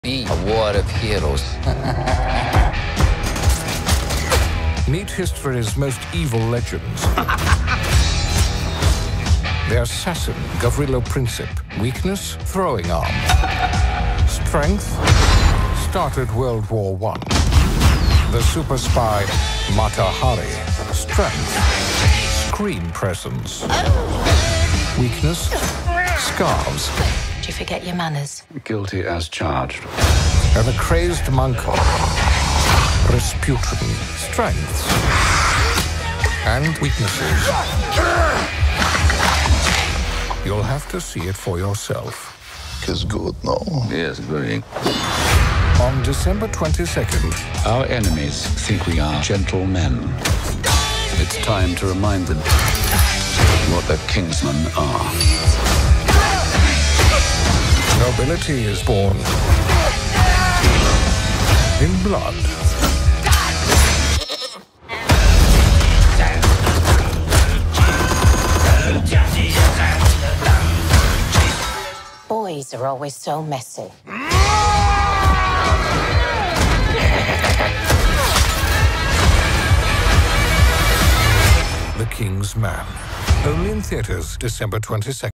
Be a war of heroes. Meet history's most evil legends. The assassin, Gavrilo Princip. Weakness, throwing arm. Strength, started World War I. The super spy, Mata Hari. Strength, screen presence. Weakness, scarves. Do you forget your manners? Guilty as charged. And the crazed monk, Rasputin. Strengths and weaknesses. You'll have to see it for yourself. It's good, no? Yes, very. On December 22nd, Our enemies think we are gentlemen. It's time to remind them what the Kingsmen are. nobility is born in blood. Boys are always so messy. The King's Man. Only in theaters, December 22nd.